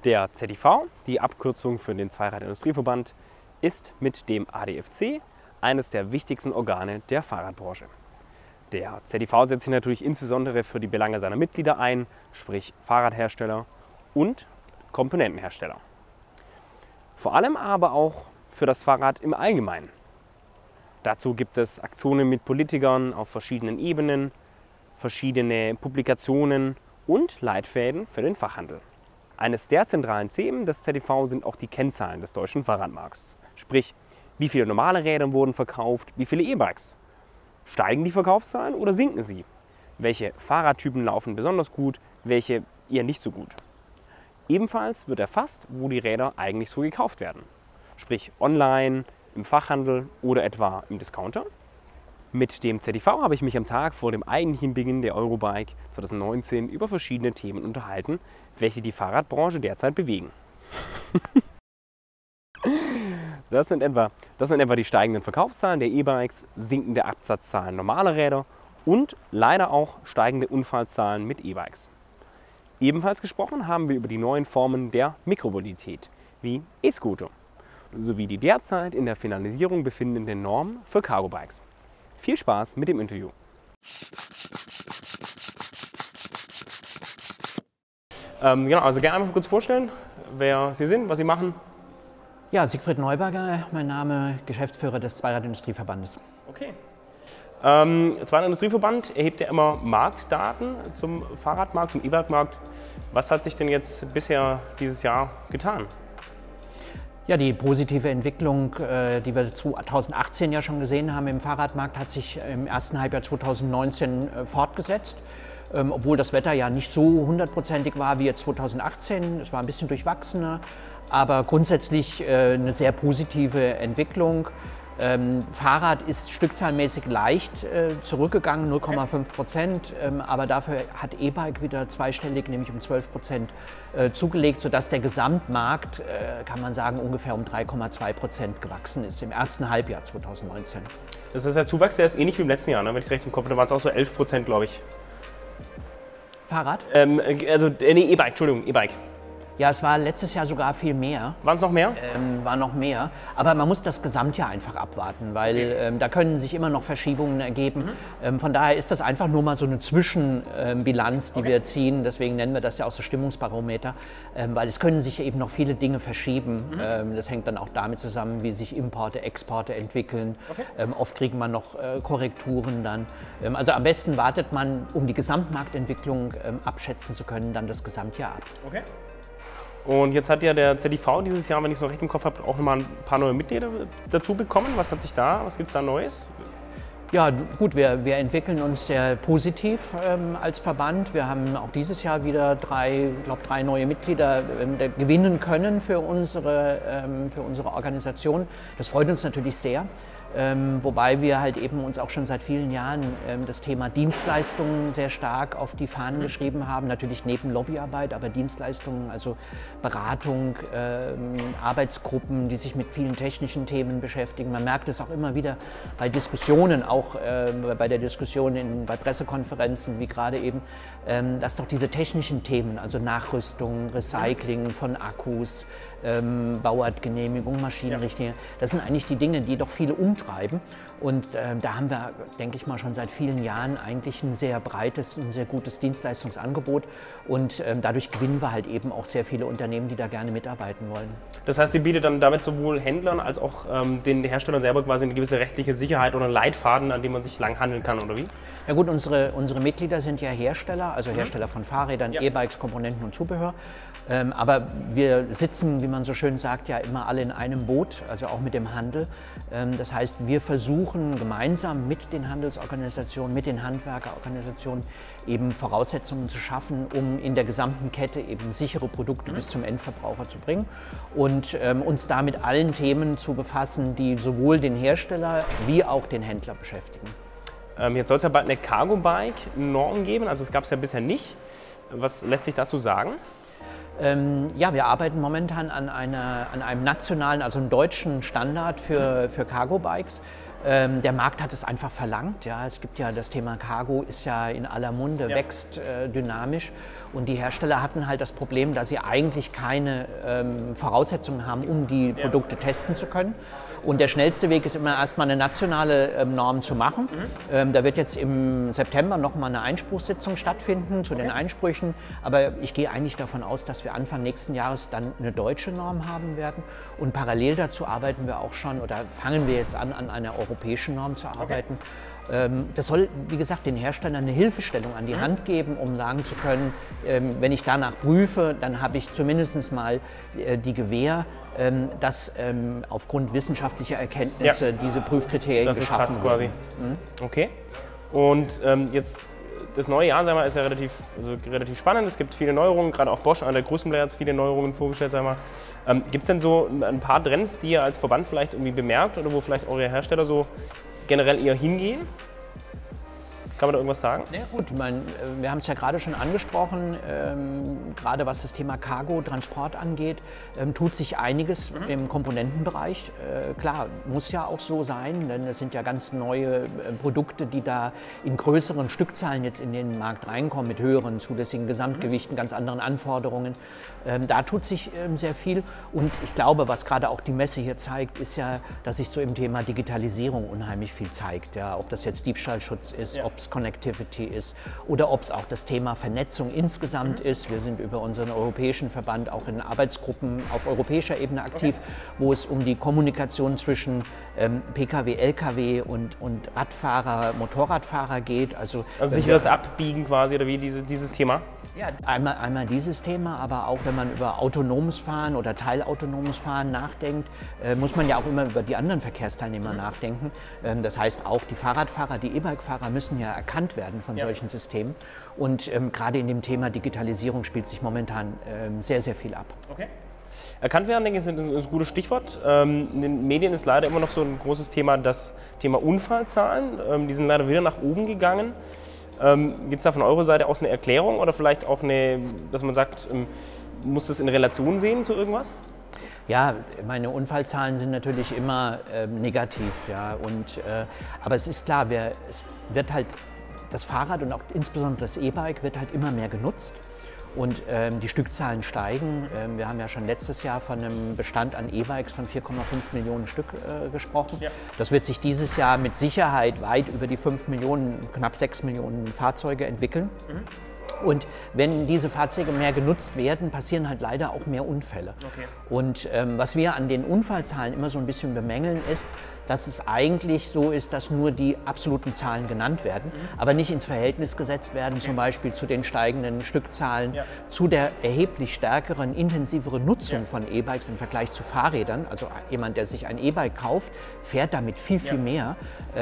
Der ZIV, die Abkürzung für den Zweirad-Industrieverband, ist mit dem ADFC eines der wichtigsten Organe der Fahrradbranche. Der ZIV setzt sich natürlich insbesondere für die Belange seiner Mitglieder ein, sprich Fahrradhersteller und Komponentenhersteller. Vor allem aber auch für das Fahrrad im Allgemeinen. Dazu gibt es Aktionen mit Politikern auf verschiedenen Ebenen, verschiedene Publikationen und Leitfäden für den Fachhandel. Eines der zentralen Themen des ZIV sind auch die Kennzahlen des deutschen Fahrradmarkts. Sprich, wie viele normale Räder wurden verkauft, wie viele E-Bikes. Steigen die Verkaufszahlen oder sinken sie? Welche Fahrradtypen laufen besonders gut, welche eher nicht so gut? Ebenfalls wird erfasst, wo die Räder eigentlich so gekauft werden. Sprich online, im Fachhandel oder etwa im Discounter. Mit dem ZIV habe ich mich am Tag vor dem eigentlichen Beginn der Eurobike 2019 über verschiedene Themen unterhalten, welche die Fahrradbranche derzeit bewegen. Das sind etwa die steigenden Verkaufszahlen der E-Bikes, sinkende Absatzzahlen normaler Räder und leider auch steigende Unfallzahlen mit E-Bikes. Ebenfalls gesprochen haben wir über die neuen Formen der Mikromobilität, wie E-Scooter, sowie die derzeit in der Finalisierung befindenden Normen für Cargo-Bikes. Viel Spaß mit dem Interview. Genau, also gerne einmal kurz vorstellen, wer Sie sind, was Sie machen. Ja, Siegfried Neuberger, mein Name, Geschäftsführer des Zweirad-Industrieverbandes. Okay. Zweirad-Industrieverband erhebt ja immer Marktdaten zum Fahrradmarkt, zum E-Bike-Markt. Was hat sich denn jetzt bisher dieses Jahr getan? Ja, die positive Entwicklung, die wir 2018 ja schon gesehen haben im Fahrradmarkt, hat sich im ersten Halbjahr 2019 fortgesetzt. Obwohl das Wetter ja nicht so hundertprozentig war wie jetzt 2018. Es war ein bisschen durchwachsener, aber grundsätzlich eine sehr positive Entwicklung. Fahrrad ist stückzahlmäßig leicht zurückgegangen, 0,5%, aber dafür hat E-Bike wieder zweistellig, nämlich um 12% zugelegt, sodass der Gesamtmarkt, kann man sagen, ungefähr um 3,2% gewachsen ist im ersten Halbjahr 2019. Das ist der Zuwachs, der ist ähnlich wie im letzten Jahr, ne? Wenn ich recht im Kopf habe, da waren es auch so 11%, glaube ich. Fahrrad? Nee, E-Bike, Entschuldigung, E-Bike. Ja, es war letztes Jahr sogar viel mehr. Waren es noch mehr? War noch mehr. Aber man muss das Gesamtjahr einfach abwarten, weil da können sich immer noch Verschiebungen ergeben. Von daher ist das einfach nur mal so eine Zwischenbilanz, die wir ziehen. Deswegen nennen wir das ja auch so Stimmungsbarometer, weil es können sich eben noch viele Dinge verschieben. Das hängt dann auch damit zusammen, wie sich Importe, Exporte entwickeln. Oft kriegen wir noch Korrekturen dann. Also am besten wartet man, um die Gesamtmarktentwicklung abschätzen zu können, dann das Gesamtjahr ab. Okay. Und jetzt hat ja der ZIV dieses Jahr, wenn ich es noch recht im Kopf habe, auch nochmal ein paar neue Mitglieder dazu bekommen. Was gibt es da Neues? Ja gut, wir entwickeln uns sehr positiv als Verband. Wir haben auch dieses Jahr wieder drei neue Mitglieder gewinnen können für unsere Organisation. Das freut uns natürlich sehr. Wobei wir halt eben uns auch schon seit vielen Jahren das Thema Dienstleistungen sehr stark auf die Fahnen geschrieben haben. Natürlich neben Lobbyarbeit, aber Dienstleistungen, also Beratung, Arbeitsgruppen, die sich mit vielen technischen Themen beschäftigen. Man merkt es auch immer wieder bei Diskussionen, auch bei der Diskussion bei Pressekonferenzen, wie gerade eben, dass doch diese technischen Themen, also Nachrüstung, Recycling von Akkus, Bauartgenehmigung, Maschinenrichtlinie, das sind eigentlich die Dinge, die doch viele umtreiben. Und da haben wir, denke ich mal, schon seit vielen Jahren eigentlich ein sehr breites, ein sehr gutes Dienstleistungsangebot. Und dadurch gewinnen wir halt eben auch sehr viele Unternehmen, die da gerne mitarbeiten wollen. Das heißt, ihr bietet dann damit sowohl Händlern als auch den Herstellern selber quasi eine gewisse rechtliche Sicherheit oder einen Leitfaden, an dem man sich lang handeln kann, oder wie? Ja gut, unsere Mitglieder sind ja Hersteller, also Hersteller von Fahrrädern, E-Bikes, Komponenten und Zubehör. Aber wir sitzen, wie man so schön sagt, ja immer alle in einem Boot, also auch mit dem Handel. Das heißt, wir versuchen gemeinsam mit den Handelsorganisationen, mit den Handwerkerorganisationen eben Voraussetzungen zu schaffen, um in der gesamten Kette eben sichere Produkte bis zum Endverbraucher zu bringen und uns da mit allen Themen zu befassen, die sowohl den Hersteller wie auch den Händler beschäftigen. Jetzt soll es ja bald eine Cargo-Bike-Norm geben, also das gab es ja bisher nicht. Was lässt sich dazu sagen? Ja, wir arbeiten momentan an einem nationalen, also einem deutschen Standard für Cargo-Bikes. Der Markt hat es einfach verlangt. Ja. Es gibt ja das Thema Cargo, ist ja in aller Munde, wächst dynamisch. Und die Hersteller hatten halt das Problem, dass sie eigentlich keine Voraussetzungen haben, um die Produkte testen zu können. Und der schnellste Weg ist immer erstmal eine nationale Norm zu machen. Da wird jetzt im September nochmal eine Einspruchssitzung stattfinden zu den Einsprüchen. Aber ich gehe eigentlich davon aus, dass wir Anfang nächsten Jahres dann eine deutsche Norm haben werden. Und parallel dazu arbeiten wir auch schon oder fangen wir jetzt an einer europäischen Norm zu arbeiten. Das soll, wie gesagt, den Herstellern eine Hilfestellung an die Hand geben, um sagen zu können, wenn ich danach prüfe, dann habe ich zumindest mal die Gewähr, dass aufgrund wissenschaftlicher Erkenntnisse diese Prüfkriterien geschaffen wurden. Okay. Und jetzt das neue Jahr, sagen wir, ist ja relativ spannend. Es gibt viele Neuerungen, gerade auch Bosch, einer der größten Player, hat viele Neuerungen vorgestellt. Sagen wir. Gibt es denn so ein paar Trends, die ihr als Verband vielleicht irgendwie bemerkt oder wo vielleicht eure Hersteller so generell eher hingehen? Kann man da irgendwas sagen? Ja gut, wir haben es ja gerade schon angesprochen, gerade was das Thema Cargo, Transport angeht, tut sich einiges im Komponentenbereich. Klar, muss ja auch so sein, denn es sind ja ganz neue Produkte, die da in größeren Stückzahlen jetzt in den Markt reinkommen, mit höheren zulässigen Gesamtgewichten, ganz anderen Anforderungen. Da tut sich sehr viel und ich glaube, was gerade auch die Messe hier zeigt, ist ja, dass sich so im Thema Digitalisierung unheimlich viel zeigt. Ja, ob das jetzt Diebstahlschutz ist, ob es Connectivity ist oder ob es auch das Thema Vernetzung insgesamt ist. Wir sind über unseren europäischen Verband auch in Arbeitsgruppen auf europäischer Ebene aktiv, wo es um die Kommunikation zwischen Pkw, Lkw und Radfahrer, Motorradfahrer geht. Also sicheres Abbiegen quasi oder wie dieses Thema? Ja, einmal dieses Thema, aber auch wenn man über autonomes Fahren oder teilautonomes Fahren nachdenkt, muss man ja auch immer über die anderen Verkehrsteilnehmer nachdenken. Das heißt auch die Fahrradfahrer, die E-Bike-Fahrer müssen ja erkannt werden von solchen Systemen. Und gerade in dem Thema Digitalisierung spielt sich momentan sehr, sehr viel ab. Okay. Erkannt werden, denke ich, ist ein gutes Stichwort. In den Medien ist leider immer noch so ein großes Thema, das Thema Unfallzahlen. Die sind leider wieder nach oben gegangen. Gibt es da von eurer Seite aus eine Erklärung oder vielleicht auch dass man sagt, muss das in Relation sehen zu irgendwas? Ja, meine Unfallzahlen sind natürlich immer negativ, ja. Aber es ist klar, es wird halt das Fahrrad und auch insbesondere das E-Bike wird halt immer mehr genutzt. Und die Stückzahlen steigen. Wir haben ja schon letztes Jahr von einem Bestand an E-Bikes von 4,5 Millionen Stück gesprochen. Ja. Das wird sich dieses Jahr mit Sicherheit weit über die 5 Millionen, knapp 6 Millionen Fahrzeuge entwickeln. Und wenn diese Fahrzeuge mehr genutzt werden, passieren halt leider auch mehr Unfälle. Okay. Und was wir an den Unfallzahlen immer so ein bisschen bemängeln ist, dass es eigentlich so ist, dass nur die absoluten Zahlen genannt werden, aber nicht ins Verhältnis gesetzt werden, zum Beispiel zu den steigenden Stückzahlen, zu der erheblich stärkeren, intensiveren Nutzung von E-Bikes im Vergleich zu Fahrrädern. Also jemand, der sich ein E-Bike kauft, fährt damit viel mehr,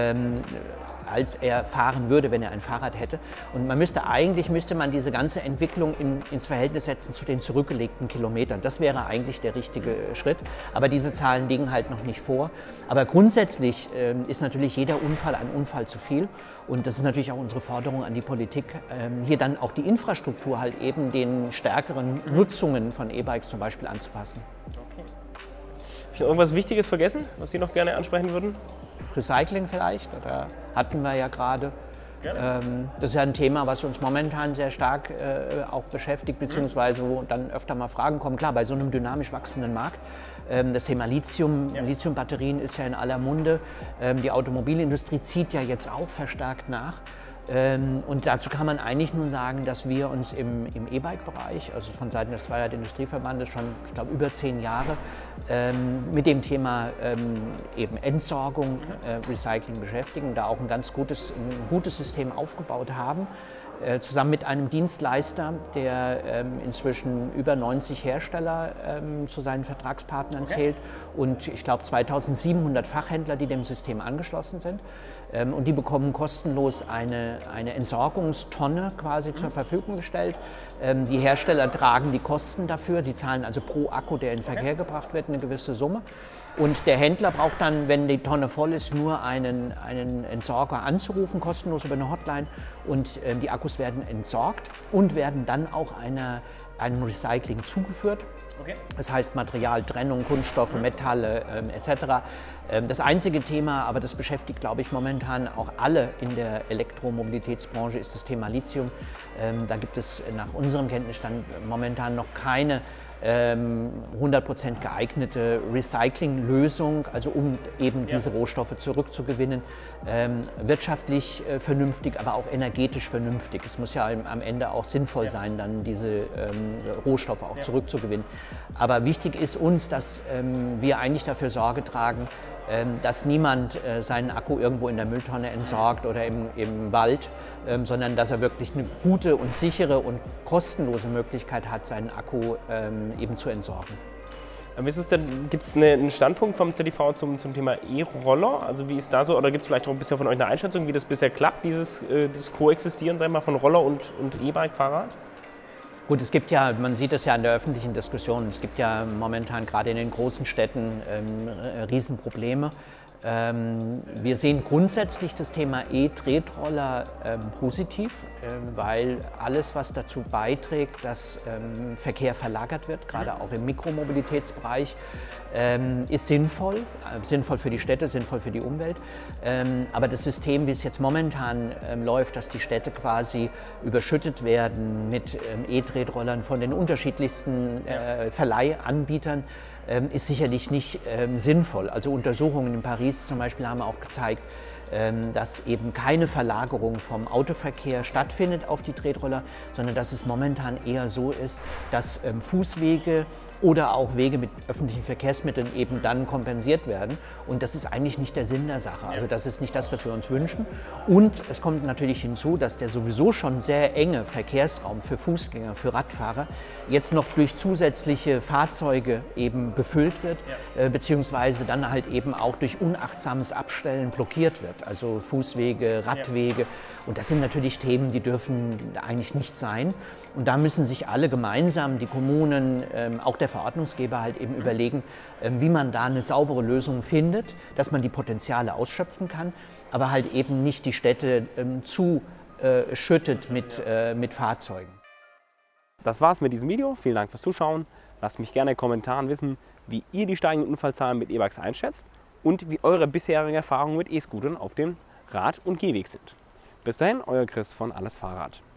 als er fahren würde, wenn er ein Fahrrad hätte. Und eigentlich müsste man diese ganze Entwicklung ins Verhältnis setzen zu den zurückgelegten Kilometern. Das wäre eigentlich der richtige Schritt. Aber diese Zahlen liegen halt noch nicht vor. Aber grundsätzlich ist natürlich jeder Unfall ein Unfall zu viel. Und das ist natürlich auch unsere Forderung an die Politik, hier dann auch die Infrastruktur halt eben den stärkeren Nutzungen von E-Bikes zum Beispiel anzupassen. Okay. Habe ich noch irgendwas Wichtiges vergessen, was Sie noch gerne ansprechen würden? Recycling vielleicht, oder hatten wir ja gerade. Das ist ja ein Thema, was uns momentan sehr stark auch beschäftigt, beziehungsweise wo dann öfter mal Fragen kommen. Klar, bei so einem dynamisch wachsenden Markt. Das Thema Lithium, Lithiumbatterien ist ja in aller Munde. Die Automobilindustrie zieht ja jetzt auch verstärkt nach. Und dazu kann man eigentlich nur sagen, dass wir uns im E-Bike-Bereich, also von Seiten des Zweirad Industrieverbandes schon, ich glaube, über 10 Jahre mit dem Thema eben Entsorgung, Recycling beschäftigen, da auch ein gutes System aufgebaut haben. Zusammen mit einem Dienstleister, der inzwischen über 90 Hersteller zu seinen Vertragspartnern zählt und ich glaube 2700 Fachhändler, die dem System angeschlossen sind. Und die bekommen kostenlos eine Entsorgungstonne quasi zur Verfügung gestellt. Die Hersteller tragen die Kosten dafür, sie zahlen also pro Akku, der in den Verkehr gebracht wird, eine gewisse Summe. Und der Händler braucht dann, wenn die Tonne voll ist, nur einen Entsorger anzurufen, kostenlos über eine Hotline. Und die Akkus werden entsorgt und werden dann auch einem Recycling zugeführt. Okay. Das heißt Materialtrennung, Kunststoffe, Metalle etc. Das einzige Thema, aber das beschäftigt, glaube ich, momentan auch alle in der Elektromobilitätsbranche, ist das Thema Lithium. Da gibt es nach unserem Kenntnisstand momentan noch keine 100% geeignete Recyclinglösung, also um eben diese Rohstoffe zurückzugewinnen. Wirtschaftlich vernünftig, aber auch energetisch vernünftig. Es muss ja am Ende auch sinnvoll sein, dann diese Rohstoffe auch zurückzugewinnen. Aber wichtig ist uns, dass wir eigentlich dafür Sorge tragen, dass niemand seinen Akku irgendwo in der Mülltonne entsorgt oder im Wald, sondern dass er wirklich eine gute und sichere und kostenlose Möglichkeit hat, seinen Akku eben zu entsorgen. Gibt es einen Standpunkt vom ZDV zum Thema E-Roller? Also wie ist da so, oder gibt es vielleicht auch ein bisschen von euch eine Einschätzung, wie das bisher klappt, das Koexistieren, sagen wir mal, von Roller und E-Bike-Fahrrad? Gut, es gibt ja, man sieht es ja in der öffentlichen Diskussion, es gibt ja momentan gerade in den großen Städten Riesenprobleme. Wir sehen grundsätzlich das Thema E-Tretroller positiv, weil alles, was dazu beiträgt, dass Verkehr verlagert wird, gerade auch im Mikromobilitätsbereich, ist sinnvoll. Sinnvoll für die Städte, sinnvoll für die Umwelt. Aber das System, wie es jetzt momentan läuft, dass die Städte quasi überschüttet werden mit E-Tretrollern von den unterschiedlichsten Verleihanbietern, ist sicherlich nicht sinnvoll. Also Untersuchungen in Paris zum Beispiel haben auch gezeigt, dass eben keine Verlagerung vom Autoverkehr stattfindet auf die Tretroller, sondern dass es momentan eher so ist, dass Fußwege oder auch Wege mit öffentlichen Verkehrsmitteln eben dann kompensiert werden. Und das ist eigentlich nicht der Sinn der Sache. Also das ist nicht das, was wir uns wünschen. Und es kommt natürlich hinzu, dass der sowieso schon sehr enge Verkehrsraum für Fußgänger, für Radfahrer jetzt noch durch zusätzliche Fahrzeuge eben befüllt wird, beziehungsweise dann halt eben auch durch unachtsames Abstellen blockiert wird. Also Fußwege, Radwege. Und das sind natürlich Themen, die dürfen eigentlich nicht sein. Und da müssen sich alle gemeinsam, die Kommunen, auch der Verordnungsgeber halt eben überlegen, wie man da eine saubere Lösung findet, dass man die Potenziale ausschöpfen kann, aber halt eben nicht die Städte zuschüttet mit Fahrzeugen. Das war's mit diesem Video. Vielen Dank fürs Zuschauen. Lasst mich gerne in den Kommentaren wissen, wie ihr die steigenden Unfallzahlen mit E-Bikes einschätzt und wie eure bisherigen Erfahrungen mit E-Scootern auf dem Rad- und Gehweg sind. Bis dahin, euer Chris von Alles Fahrrad.